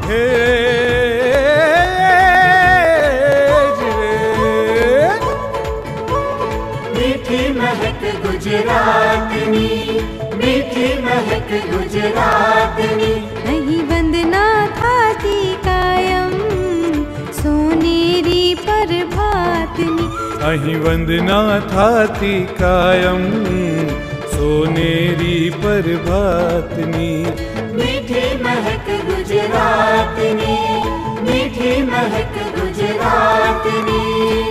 मीठी महक गुजरातनी, मीठी महक गुजरातनी। અહીં વંદના થાતી કાયમ સોનેરી પ્રભાતની, અહીં વંદના થાતી કાયમ સોનેરી પ્રભાતની। मीठी महक गुजरातनी, मीठी महक गुजरातनी।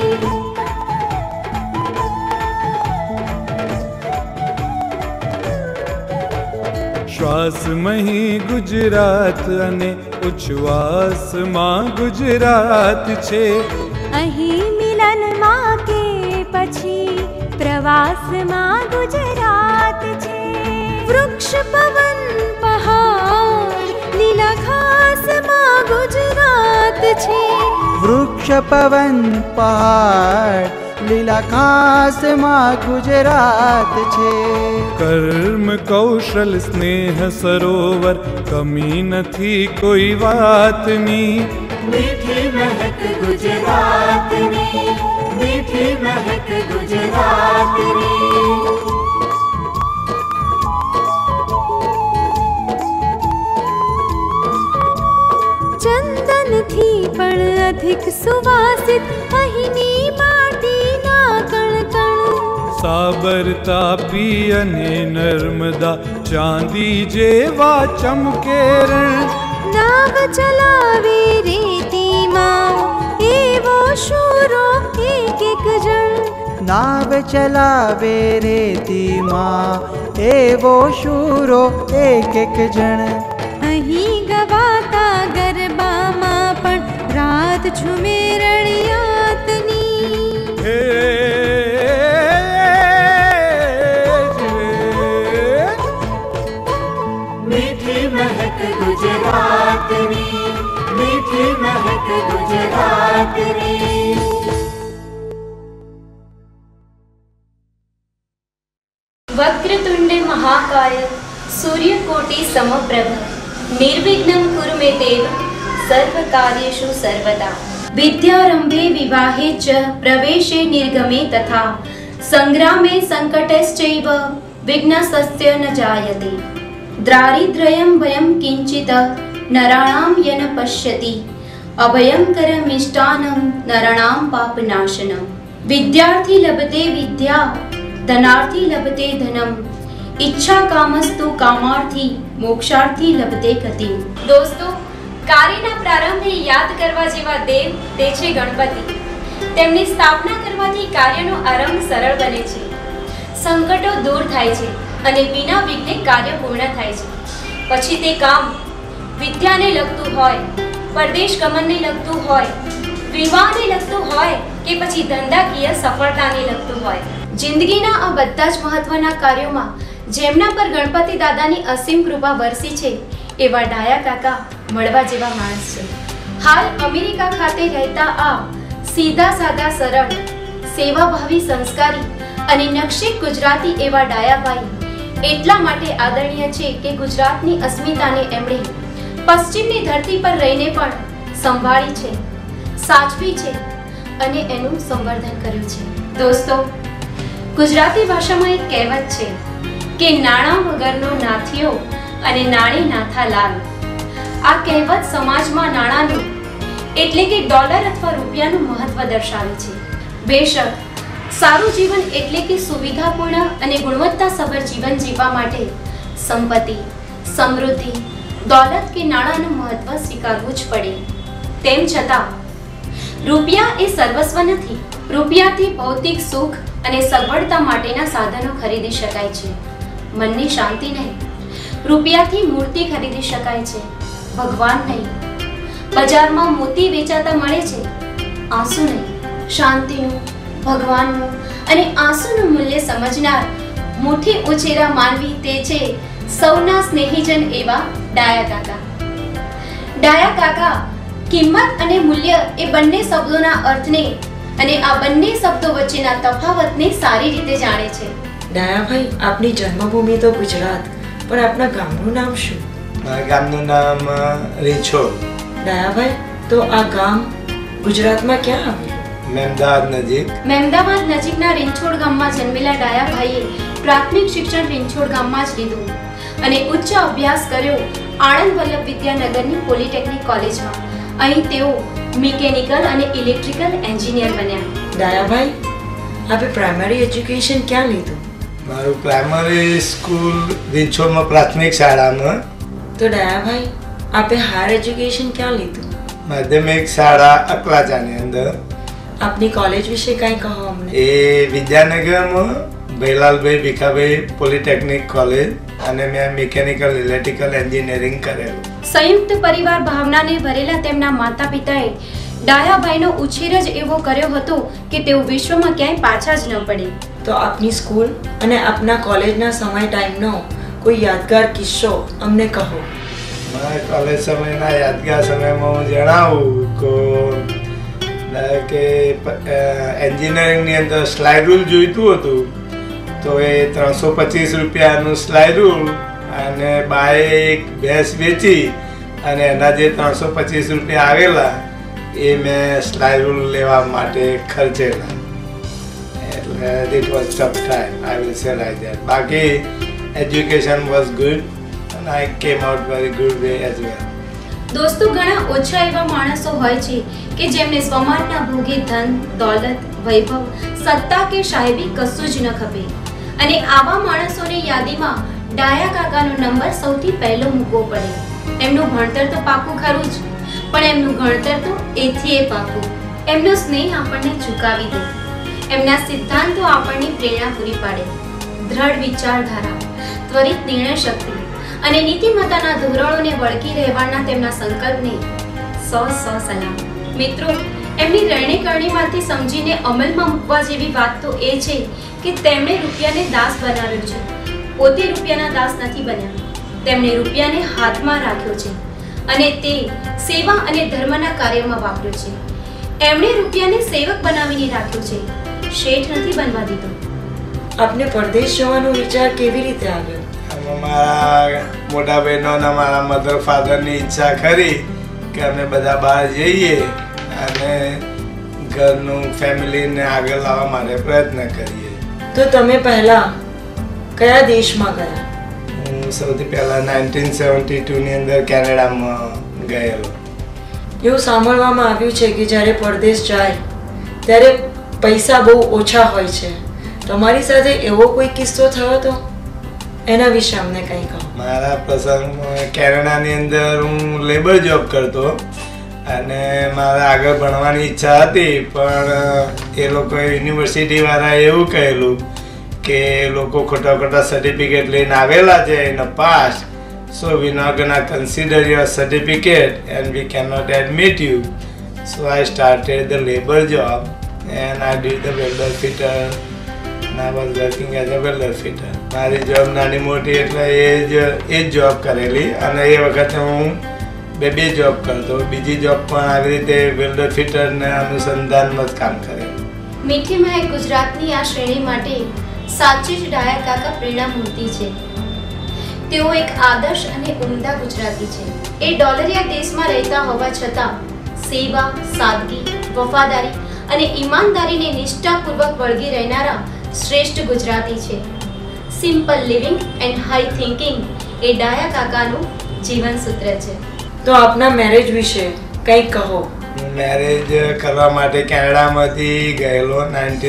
શ્વાસ મહી ગુજરાત અને ઉચ્છ્વાસ માં ગુજરાત છે। અહીં મિલનમાં કે પછી પ્રવાસમાં ગુજરાત છે। વૃક્ષ પવન પહાડ લીલા ઘાસમાં ગુજરાત છે। વૃક્ષ પવન પહાડ લીલા ઘાસમાં ગુજરાત છે। કર્મ કૌશલ સ્નેહ સરોવર કમી નથી કોઈ વાતની। मीठी महक गुजरातनी, मीठी महक गुजरातनी। ચંદન થી પણ અધિક સુવાસિત અહીંની માટીના કણકણ। સાબર તાપી અને નર્મદા ચાંદી જેવા ચમકે રણ। નાવ ચલાવે રેતીમાં એવો શૂરો એક એક જણ। નાવ ચલાવે રેતીમાં એવો શૂરો એક એક જણ। અહીં ગવાતા ગરબામાં પણ રાત ઝૂમે રળિયાતની। मीठी महक गुजरातनी, मीठी महक गुजरातनी। वक्रतुंड महाकाय सूर्यकोटि समप्रभ निर्विघ्नं कुरु मे देव सर्वकार्येषु सर्वदा। विद्यारंभे विवाहे च प्रवेशे निर्गमे तथा संग्रामे संकटश्चैव विघ्नस्तस्य न जायते। दारिद्र्यं भयं किंचित् नराणां यन पश्यति अभयंकरमिष्टानं नराणां पापनाशनम्। विद्यार्थी लभते विद्या धनार्थी लभते धनम इच्छा कामस्तु कामार्थी मोक्षार्थी लभते गति। दोस्तों, કાર્યના પ્રારંભને યાદ કરવા જેવા દેવ તે છે ગણપતિ। તેમની સ્થાપના કરવાથી કાર્યનો આરંભ સરળ બને છે, સંકટો દૂર થાય છે અને વિના વિઘ્ને કાર્ય પૂર્ણ થાય છે। પછી તે કામ વિદ્યાને લગતું હોય, પરદેશ ગમનને લગતું હોય, વિવાહને લગતું હોય કે પછી ધંધાકીય સફળતાને લગતું હોય। જિંદગીના આ બધા જ મહત્વના કાર્યોમાં જેમના પર ગણપતિ દાદાની અસીમ કૃપા વરસી છે એવા ડાયા કાકા મળવા જેવા માણસ છે। હાલ અમેરિકા ખાતે રહેતા આ સીધા સાદા સરળ સેવાભાવી સંસ્કારી અને નકશી ગુજરાતી એવા ડાયાભાઈ એટલા માટે આદરણીય છે કે ગુજરાતની અસ્મિતાને એમણે પશ્ચિમની ધરતી પર રહીને પણ સંભાળી છે, સાચવી છે અને એનું સંવર્ધન કર્યું છે। દોસ્તો, ગુજરાતી ભાષામાં એક કહેવત છે કે નાણાં વગરનો નાથિયો અને નાણે નાથા લાલ। આ કહેવત સમાજમાં નાણાંનું એટલે કે ડોલર અથવા રૂપિયાનું મહત્વ દર્શાવે છે। બેશક સારું જીવન એટલે કે સુવિધાપૂર્ણ અને ગુણવત્તાસભર જીવન જીવવા માટે સંપત્તિ, સમૃદ્ધિ, દોલત કે નાણાંનું મહત્વ સ્વીકારવું જ પડે। તેમ છતાં રૂપિયા એ સર્વસ્વ નથી। રૂપિયાથી ભૌતિક સુખ અને સગવડતા માટેના સાધનો ખરીદી શકાય છે, મનની શાંતિ નહીં। રૂપિયાથી મૂર્તિ ખરીદી શકાય છે, ભગવાન નહીં। બજારમાં મોતી વેચાતા મળે છે, આંસુ નહીં। શાંતિનું, ભગવાનનું અને આંસુનું મૂલ્ય સમજનાર મુઠ્ઠી ઉછેરા માનવી તે છે સૌના સ્નેહીજન એવા ડાયા કાકા। ડાયા કાકા કિંમત અને મૂલ્ય એ બંને શબ્દોના અર્થને અને આ બંને શબ્દો વચ્ચેના તફાવતને સારી રીતે જાણે છે। ડાયાભાઈ, આપની જન્મભૂમિ તો ગુજરાત, પણ આપના ગામનું નામ શું? મારા ગામનું નામ રેછોડ। દયાભાઈ, તો આ ગામ ગુજરાતમાં ક્યાં આવ્યું? મહેમદાવાદ નજીક. મહેમદાવાદ નજીકના રીંછોડ ગામમાં જન્મેલા ડાયાભાઈએ પ્રાથમિક શિક્ષણ રીંછોડ ગામમાં જ લીધું અને ઉચ્ચ અભ્યાસ કર્યો આણંદ વલ્લભ વિદ્યાનગરની પોલિટેકનિક કોલેજમાં. અહીં તેઓ મિકેનિકલ અને ઇલેક્ટ્રિકલ એન્જિનિયર બન્યા. દયાભાઈ, આપે પ્રાઇમરી એજ્યુકેશન ક્યાં લીધું? મારું પ્રાઇમરી સ્કૂલ રીંછોડમાં પ્રાથમિક શાળામાં. તો દયાભાઈ, આપે હાયર એજ્યુકેશન ક્યાં લીધું? માધ્યમિક શાળા અકલાચાની અંદર. આપની કોલેજ વિશે કંઈ કહો અમને. એ વિદ્યાનગરમાં ભૈલાલભાઈ ભીખાભાઈ પોલિટેકનિક કોલેજ, અને મેં મિકેનિકલ ઇલેક્ટ્રિકલ એન્જિનિયરિંગ કરેલું. સંયુક્ત પરિવાર ભાવનાને ભરેલા તેમના માતા પિતાએ ડાયાભાઈનો ઉછેર જ એવો કર્યો હતો કે તેઓ વિશ્વમાં ક્યાંય પાછા જ ન પડે. તો આપની સ્કૂલ અને આપના કોલેજના સમય ટાઈમનો કોઈ યાદગાર કિસ્સો અમને કહો. મારા કોલેજ સમયના યાદગાર સમયમાં હું જણાવું કે એન્જિનિયરિંગની અંદર સ્લાઇડ રૂલ જોઈતું હતું, તો એ 325 રૂપિયાનું સ્લાઇડ રૂલ અને બાય એક ભેંસ વેચી અને એના જે 325 રૂપિયા આવેલા એ મેં સ્લાઇડ રૂલ લેવા માટે ખર્ચેલા. એટલે it was tough time, I will say like that. બાકી education was good and I came out very good way as well. દોસ્તો, ઘણા ઓછા એવા માણસો હોય છે કે જેમને સ્વમાનના ભોગે ધન, દોલત, વૈભવ, સત્તા કે સાહેબી કશું જ ન ખપે. અને આવા માણસોની યાદીમાં ડાયા કાકાનો નંબર સૌથી પહેલો મૂકવો પડે. એમનું ભણતર તો પાકું ખરું જ, પણ એમનું ગણતર તો એથી એ પાકું. એમનો સ્નેહ આપણને ઝુકાવી દે, એમના સિદ્ધાંતો આપણને પ્રેરણા પૂરી પાડે. દ્રઢ વિચારધારા, ત્વરિત નિર્ણય શક્તિ અને નીતિમત્તાના ધોરણોને વળગી રહેવાના તેમના સંકલ્પને સો સલામ. મિત્રો, એમની રહેણીકરણીમાંથી સમજીને અમલમાં મૂકવા જેવી વાત તો એ છે કે તેમણે રૂપિયાને દાસ બનાવ્યો છે. પોતે રૂપિયાના દાસ નથી બન્યા, તેમણે રૂપિયાને હાથમાં રાખ્યો છે અને તે સેવા અને ધર્મના કાર્યમાં વાપર્યો છે. એમણે રૂપિયાને સેવક બનાવીને રાખ્યો છે, શેઠ નથી બનવા દીધો. આપને પરદેશ જવાનો વિચાર કેવી રીતે આવ્યો? મારા મોટા બહેનો અને મારા મધર ફાધરની ઈચ્છા ખરી કે અમે બધા બહાર જઈએ અને ઘરનું ફેમિલીને આગળ લાવવા માટે પ્રયત્ન કરીએ. તો તમે પહેલા કયા દેશમાં ગયા? હું સૌથી પહેલા 1972 ની અંદર કેનેડામાં ગયેલો. એવું સાંભળવામાં આવ્યું છે કે જ્યારે પરદેશ જાય ત્યારે પૈસા બહુ ઓછા હોય છે. તમારી સાથે એવો કોઈ કિસ્સો થયો હતો? એના વિશે અમને કંઈ કહો. મારા પ્રસંગમાં કેનેડાની અંદર હું લેબર જોબ કરતો અને મારે આગળ ભણવાની ઈચ્છા હતી, પણ એ લોકોએ યુનિવર્સિટીવાળાએ એવું કહેલું કે લોકો ખોટા સર્ટિફિકેટ લઈને આવેલા છે in a past, so we not gonna consider your certificate and we can not admit you. So I started the labour job and I did the welder fitter. I was working as a welder fitter. મારી job નાની મોટી એટલે એ જ job કરેલી અને એ વખતે હું બે જોબ કરતો. બીજી જોબ પણ આવી રીતે વેલ્ડર ફિટરને અનુસંધાનમાં જ કામ કરેલું. મીઠી મહેક ગુજરાતની આ શ્રેણી માટે સાચી જ ડાયા કાકા પ્રેરણા મૂર્તિ છે. તેઓ એક આદર્શ અને ઉમદા ગુજરાતી છે. એ ડોલરિયા દેશમાં રહેતા હોવા છતાં સેવા, સાદગી, વફાદારી અને ઈમાનદારીને નિષ્ઠાપૂર્વક વળગી રહેનારા શ્રેષ્ઠ ગુજરાતી છે. Simple living and high thinking એ ડાયા કાકાનું જીવન સૂત્ર છે. તો આપના મેરેજ વિશે કંઈક કહો. હું મેરેજ કરવા માટે કેનેડામાંથી ગયેલો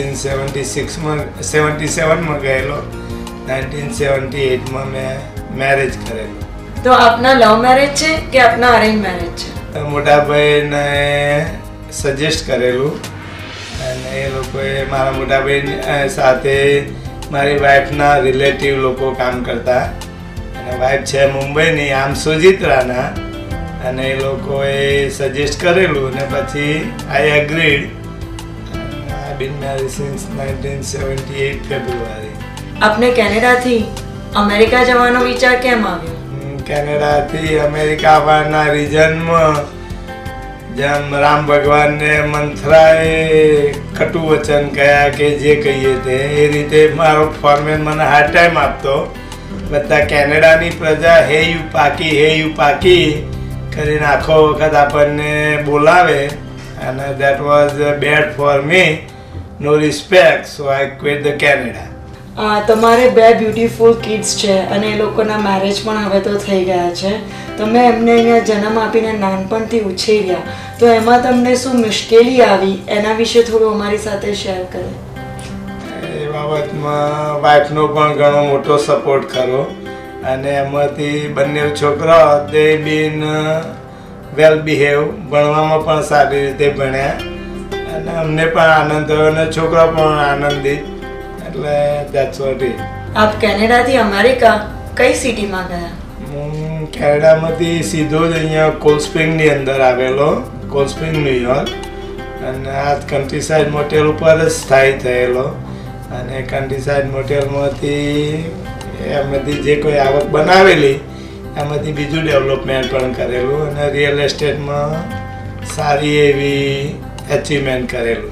1977માં ગયેલો. 1978માં મેં મેરેજ કરેલું. તો આપના લવ મેરેજ છે કે આપના અરેન્જ મેરેજ છે? મોટા ભાઈને સજેસ્ટ કરેલું અને એ લોકોએ મારા મોટા ભાઈ સાથે મારી વાઈફના રિલેટિવ લોકો કામ કરતા અને વાઈફ છે મુંબઈની, આમ સુજિત્રાના, અને એ લોકોએ સજેસ્ટ કરેલું અને પછી I agreed. I been married since 1978 February. આપને કેનેડાથી અમેરિકા જવાનો વિચાર કેમ આવ્યો? કેનેડાથી અમેરિકા આવવાના રીઝનમાં જેમ રામ ભગવાનને મંથરાએ કટુ વચન કહ્યા કે જે કહીએ તે, એ રીતે મારો ફોરમેન મને હાર્ડ ટાઈમ આપતો. બધા કેનેડાની પ્રજા હે યુ પાકી કરીને આખો વખત આપણને બોલાવે અને that was bad for me, no respect, so I quit the Canada. તમારે 2 બ્યુટીફુલ કિડ્સ છે અને એ લોકોના મેરેજ પણ હવે તો થઈ ગયા છે. તમે એમને અહીંયા જન્મ આપીને નાનપણથી ઉછેર્યા, તો એમાં તમને શું મુશ્કેલી આવી એના વિશે થોડું અમારી સાથે શેર કરો. એ બાબતમાં વાઇફનો પણ ઘણો મોટો સપોર્ટ ખરો અને એમાંથી બંને છોકરાઓ તે બીન વેલ બિહેવ, ભણવામાં પણ સારી રીતે ભણ્યા અને અમને પણ આનંદ થયો અને છોકરા પણ આનંદિત. એટલે દેટ્સ વોટ ઇટ. આપ કેનેડાથી અમેરિકા કઈ સિટીમાં ગયા? હું કેનેડામાંથી સીધો જ અહીંયા કોલ્ડ સ્પ્રિંગની અંદર આવેલો, કોલ્ડ સ્પ્રિંગ ન્યુયોર્ક, અને આ કન્ટ્રી સાઇડ મોટેલ ઉપર જ સ્થાયી થયેલો અને કન્ટ્રી સાઇડ મોટેલમાંથી એમાંથી જે કોઈ આવક બનાવેલી એમાંથી બીજું ડેવલપમેન્ટ પણ કરેલું અને રિયલ એસ્ટેટમાં સારી એવી અચીવમેન્ટ કરેલું.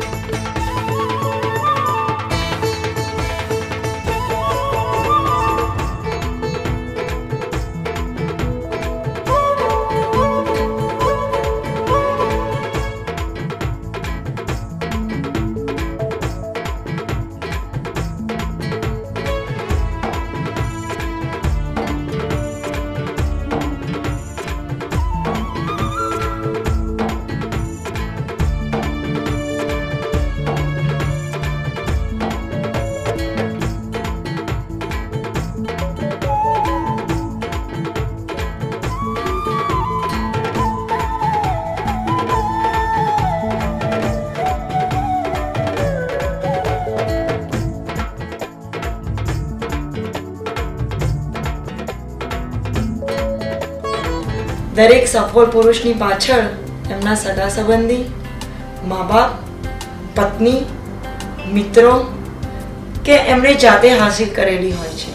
દરેક સફળ પુરુષની પાછળ એમના સગા સંબંધી, મા બાપ, પત્ની, મિત્રો કે એમણે જાતે હાસિલ કરેલી હોય છે.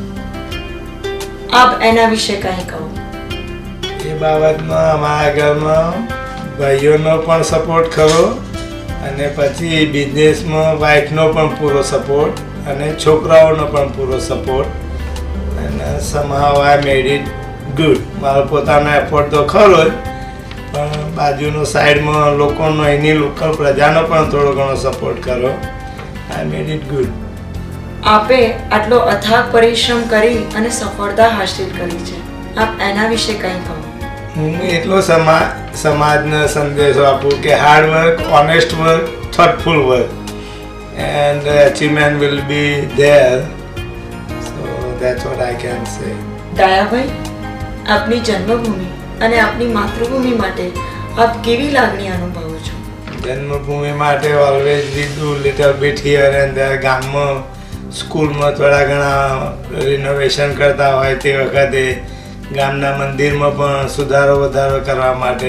આપ એના વિશે કંઈ કહો. એ બાબતમાં અમારા ઘરમાં ભાઈઓનો પણ સપોર્ટ ખરો અને પછી બિઝનેસમાં વાઇફનો પણ પૂરો સપોર્ટ અને છોકરાઓનો પણ પૂરો સપોર્ટ અને somehow I made it good. મારો પોતાનો એફર્ટ તો ખરો જ, પણ બાજુનો સાઈડમાં લોકોનો, એની લોકલ પ્રજાનો પણ થોડો ઘણો સપોર્ટ કરો. I made it good. આપે આટલો અથાગ પરિશ્રમ કરી અને સફળતા હાંસલ કરી છે, આપ એના વિશે કંઈ કહો. હું એટલો સમાજને સંદેશો આપું કે hard work, honest work, thoughtful work and achievement will be there. So that's what I can say. Dayabhai, આપની જન્મભૂમિ અને આપની માતૃભૂમિ માટે આપ કેવી લાગણી અનુભવો છો? જન્મભૂમિ માટે always we do little bit here and there. ગામમાં સ્કૂલમાં થોડા ઘણા રિનોવેશન કરતા હોય તે વખતે ગામના મંદિરમાં પણ સુધારો વધારો કરવા માટે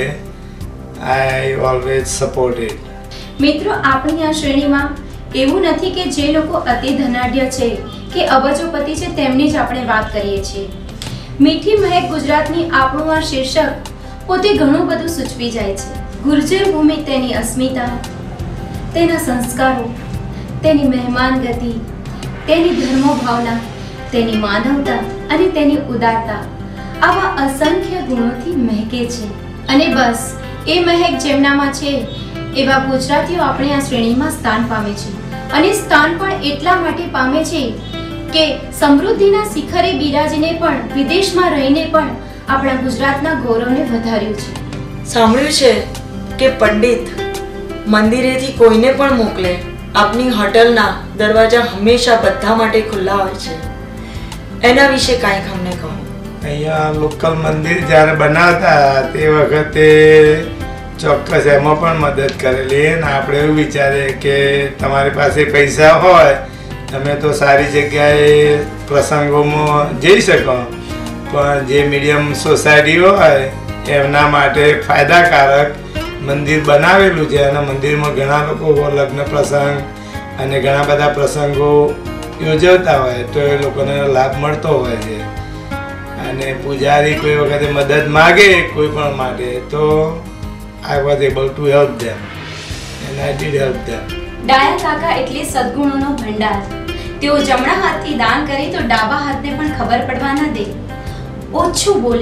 આઈ ઓલવેઝ સપોર્ટ ઇટ. મિત્રો, આપણી આ શ્રેણીમાં એવું નથી કે જે લોકો અતિ ધનાઢ્ય છે કે અબજોપતિ છે તેમની જ આપણે વાત કરીએ છીએ. મીઠી મહેક ગુજરાતની આપણું આ શીર્ષક પોતે ઘણું બધું સૂચવી જાય છે. ગુર્જર ભૂમિ તેની અસ્મિતા, તેના સંસ્કારો, તેની મહેમાન ગતિ, તેની ધર્મ ભાવના, તેની માનવતા અને તેની ઉદારતા આવા અસંખ્ય ગુણોથી મહેકે છે. અને બસ એ મહેક જેમનામાં છે એવા ગુજરાતીઓ આપણી આ શ્રેણીમાં સ્થાન પામે છે. અને સ્થાન પણ એટલા માટે પામે છે કે સમૃદ્ધિના શિખરે બિરાજીને પણ વિદેશમાં રહીને પણ આપણા ગુજરાતના ગૌરવને વધાર્યું છે. સાંભળ્યું છે કે પંડિત મંદિરેથી કોઈને પણ મોકલે, આપની હોટલના દરવાજા હંમેશા બધા માટે ખુલ્લા હોય છે. એના વિશે કાંઈક અમને કહો. અહીંયા લોકલ મંદિર જ્યારે બનાવતા તે વખતે ચોક્કસ એમાં પણ મદદ કરેલી અને આપણે એવું વિચારીએ કે તમારી પાસે પૈસા હોય તમે તો સારી જગ્યાએ પ્રસંગોમાં જઈ શકો, પણ જે મીડિયમ સોસાયટી હોય એમના માટે ફાયદાકારક મંદિર બનાવેલું છે અને મંદિરમાં ઘણા લોકો લગ્ન પ્રસંગ અને ઘણા બધા પ્રસંગો યોજવતા હોય તો એ લોકોને લાભ મળતો હોય છે. અને પૂજારી કોઈ વખતે મદદ માગે કોઈ પણ માટે તો I was able to help them and I did help them. ડાયા કાકા એટલે સદ્ગુણોનો ભંડાર. તેઓ જમણા હાથથી દાન કરે તો ડાબા હાથને પણ ખબર પડવા ન દે. ઓછું બોલે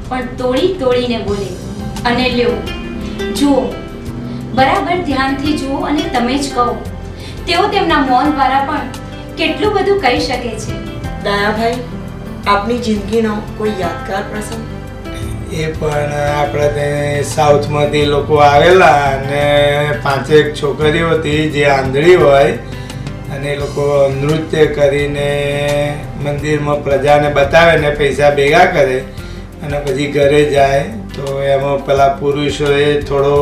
પણ તોડી તોડીને બોલે. અને લ્યો જુઓ, બરાબર ધ્યાનથી જુઓ અને તમે જ કહો, તેઓ તેમના મૌન દ્વારા પણ કેટલું બધું કહી શકે છે. દયાભાઈ, આપની જિંદગીનો કોઈ યાદગાર પ્રસંગ? એ પણ આપણે ત્યાં સાઉથમાંથી લોકો આવેલા અને 5 છોકરીઓ હતી જે આંધળી હોય, અને એ લોકો નૃત્ય કરીને મંદિરમાં પ્રજાને બતાવે ને પૈસા ભેગા કરે અને પછી ઘરે જાય. તો એમાં પેલા પુરુષોએ થોડો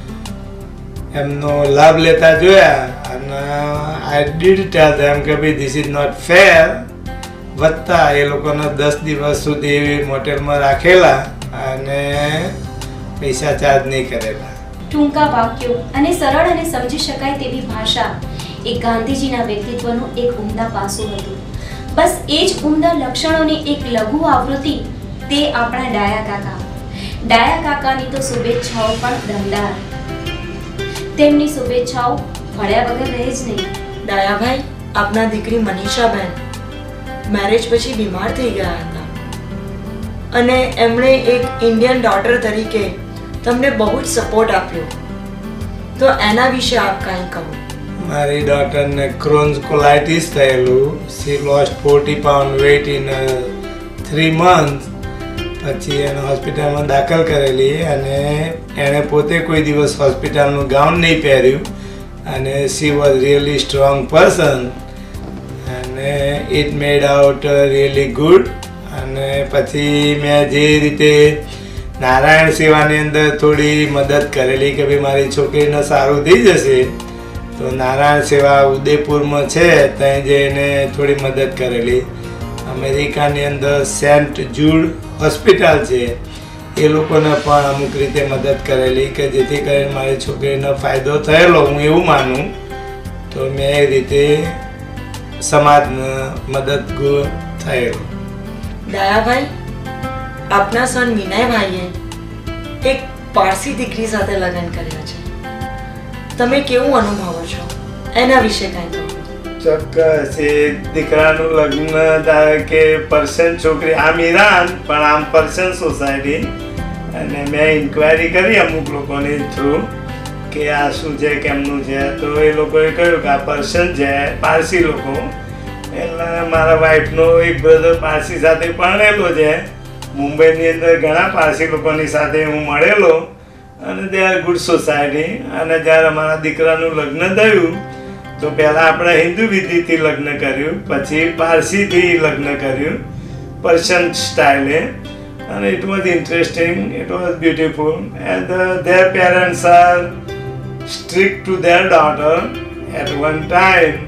એમનો લાભ લેતા જોયા અને આઈ ડીડ ટેલ ધેમ કે ભાઈ ધીસ ઇઝ નોટ ફેર. વત્તા એ લોકોને 10 દિવસ સુધી મોટેલમાં રાખેલા અને પૈસા ચાર્જ નહીં કરેલા. ટૂંકા વાક્યો અને સરળ અને સમજી શકાય તેવી ભાષા એ ગાંધીજીના વ્યક્તિત્વનું એક ઉમદા પાસું હતું. બસ એ જ ઉમદા લક્ષણોની એક લઘુ આવૃત્તિ તે આપણા ડાયા કાકા. ડાયા કાકાની તો શુભેચ્છાઓ પણ દમદાર. તેમની શુભેચ્છાઓ ભળ્યા વગર રહે જ નહીં. દયાભાઈ, આપના દીકરી મનીષાબેન મેરેજ પછી બીમાર થઈ ગયા હતા અને એમણે એક ઇન્ડિયન ડોટર તરીકે તમને બહુ જ સપોર્ટ આપ્યો. તો એના વિશે આપ કંઈ કહો. મારી ડોટરને ક્રોન્સ કોલાઇટિસ થયેલું. She lost 40 pound weight in 3 months. પછી એને હોસ્પિટલમાં દાખલ કરેલી અને એણે પોતે કોઈ દિવસ હોસ્પિટલનું ગાઉન નહીં પહેર્યું અને she was really strong person અને it made out really good. અને પછી મેં જે રીતે નારાયણ સેવાની અંદર થોડી મદદ કરેલી કે ભાઈ મારી છોકરીને સારું થઈ જશે, તો નારાયણ સેવા ઉદયપુરમાં છે ત્યાં જઈને થોડી મદદ કરેલી. અમેરિકાની અંદર સેન્ટ જૂડ હોસ્પિટલ છે, એ લોકોને પણ અમુક રીતે મદદ કરેલી કે જેથી કરીને મારી છોકરીનો ફાયદો થયેલો, હું એવું માનું. તો મેં એ રીતે સમાજને મદદગાર થયેલો. દયાભાઈ, આપના સન વિનયભાઈએ એક પારસી દીકરી સાથે લગ્ન કર્યા છે. તમે કેવું અનુભવો છો? એના વિશે કંઈ કહો. ચોક્કસ. એ દીકરાનું લગ્ન ધારે કે પર્સન છોકરી, આમ ઈરાન પણ આમ પર્સન સોસાયટી. અને મેં ઇન્ક્વાયરી કરી અમુક લોકોની થ્રુ કે આ શું છે કેમનું છે, તો એ લોકોએ કહ્યું કે આ પર્સન છે, પારસી લોકો. એટલે મારા વાઈફનો એક બ્રધર પારસી સાથે પરણેલો છે. મુંબઈની અંદર ઘણા પારસી લોકોની સાથે હું મળેલો અને દે આર ગુડ સોસાયટી. અને જ્યારે અમારા દીકરાનું લગ્ન થયું તો પહેલાં આપણે હિન્દુ વિધિથી લગ્ન કર્યું, પછી પારસીથી લગ્ન કર્યું પર્શિયન સ્ટાઇલે. અને it was interesting, it was beautiful. And their parents are strict to their daughter. At one time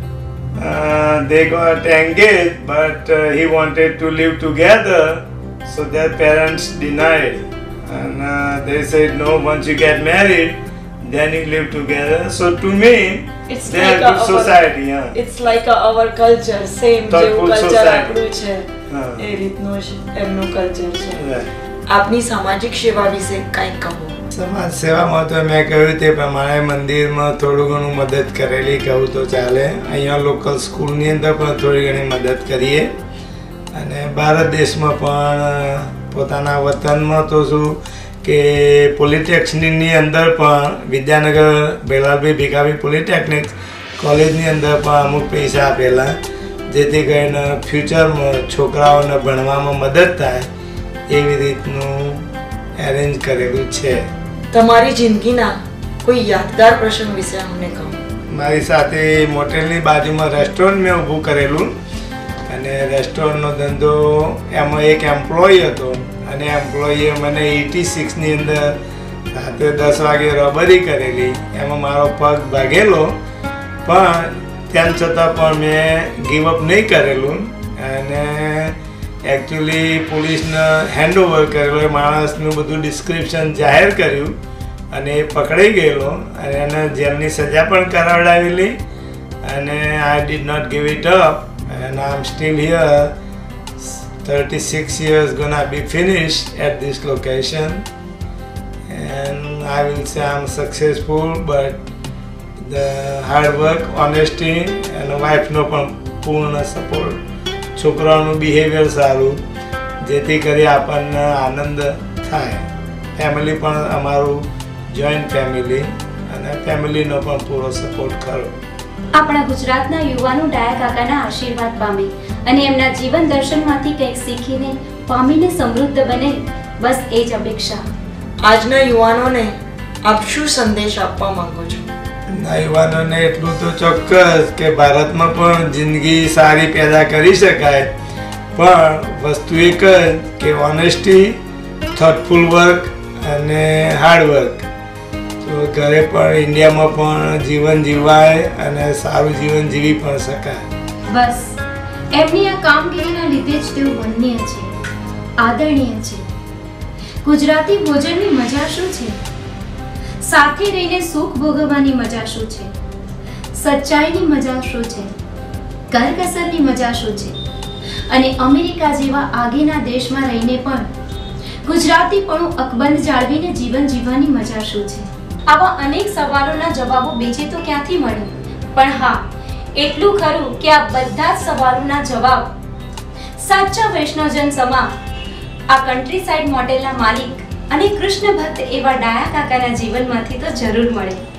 they got engaged, but he wanted to live together, so their parents denied. And they said, no, once you get married, then you live together. So to me, It's they like are good society. Yeah. It's like our culture, same Thoughtful જેવું culture society. આપણું છે હા. એ રીતનું જ એમનું culture છે. Right. આપની સામાજિક સેવા વિશે કંઈક કહો. સમાજ સેવામાં તો મેં કહ્યું તે પ્રમાણે મંદિરમાં થોડું ઘણું મદદ કરેલી કહું તો ચાલે. અહીંયા લોકલ સ્કૂલની અંદર પણ થોડી ઘણી મદદ કરીએ અને ભારત દેશમાં પણ પોતાના વતનમાં તો શું કે પોલિટેકનિકની અંદર પણ વિદ્યાનગર બેલાલભાઈ ભીખાભાઈ પોલિટેકનિક કોલેજની અંદર પણ અમુક પૈસા આપેલા જેથી કરીને ફ્યુચરમાં છોકરાઓને ભણવામાં મદદ થાય એવી રીતનું એરેન્જ કરેલું છે. તમારી જિંદગીના કોઈ યાદગાર પ્રસંગ વિશે અમને કહો. મારી સાથે મોટેલની બાજુમાં રેસ્ટોરન્ટ મેં ઊભું કરેલું અને રેસ્ટોરન્ટનો ધંધો એમાં એક એમ્પ્લોય હતો અને એમ્પ્લોયે મને 86ની અંદર રાત્રે 10 વાગે રોબરી કરેલી. એમાં મારો પગ ભાગેલો પણ તેમ છતાં પણ મેં ગીવ અપ નહીં કરેલું અને એકચ્યુઅલી પોલીસને હેન્ડઓવર કરેલો. એ માણસનું બધું ડિસ્ક્રિપ્શન જાહેર કર્યું અને એ પકડાઈ ગયેલો અને એને જેલની સજા પણ કરાવડાવેલી અને I did not give it up and I'm still here. 36 years gonna be finished at this location, and I will say I'm successful, but the hard work, honesty and wife no પણ પૂર્ણ support. છોકરાઓનું behaviour સારું, જેથી કરી આપણને આનંદ થાય. Family પણ અમારું જોઈન્ટ ફેમિલી અને ફેમિલીનો પણ પૂરો સપોર્ટ ખરો. આપણા ગુજરાતના યુવાનો ડાયા કાકાના આશીર્વાદ પામે અને એમના જીવન દર્શનમાંથી કંઈક શીખીને પામીને સમૃદ્ધ બને, બસ એ જ અપેક્ષા. આજના યુવાનોને આપ શું સંદેશ આપવા માંગો છો? ના, યુવાનોને એટલું તો ચોક્કસ કે ભારતમાં પણ જિંદગી સારી પેદા કરી શકાય, પણ વસ્તુ એક જ કે ઓનેસ્ટી, થોટફુલ વર્ક અને હાર્ડ વર્ક. તો ઘરે પણ ઇન્ડિયામાં પણ જીવન જીવાય અને સારું જીવન જીવી પણ શકાય. બસ એમની આ કામગીરીના લીધે જ તેઓ વંદનીય છે, આદરણીય છે. ગુજરાતી ભોજનની મજા શું છે? સાથે રહીને સુખ ભોગવવાની મજા શું છે? સચ્ચાઈની મજા શું છે? કરકસરની મજા શું છે? અને અમેરિકા જેવા આગેના દેશમાં રહીને પણ ગુજરાતીપણું અકબંધ જાળવીને જીવન જીવવાની મજા શું છે? આવા અનેક સવાલોના જવાબો બીજે તો ક્યાંથી મળે, પણ હા એટલું ખરું કે આ બધા જ સવાલોના જવાબ સાચા વૈષ્ણવજન સમા આ કન્ટ્રી સાઇડ મોટેલના માલિક અને કૃષ્ણ ભક્ત એવા ડાયા કાકાના જીવનમાંથી તો જરૂર મળે.